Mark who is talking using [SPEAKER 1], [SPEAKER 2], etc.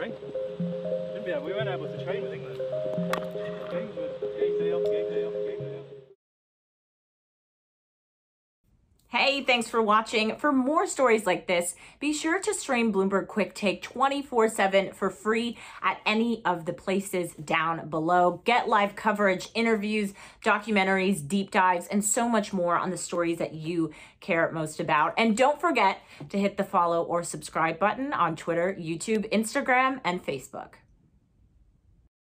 [SPEAKER 1] train. We weren't able to train with England. Games day off, game day off, game day off.
[SPEAKER 2] Hey, thanks for watching. For more stories like this, be sure to stream Bloomberg Quick Take 24/7 for free at any of the places down below. Get live coverage, interviews, documentaries, deep dives, and so much more on the stories that you care most about. And don't forget to hit the follow or subscribe button on Twitter, YouTube, Instagram, and Facebook.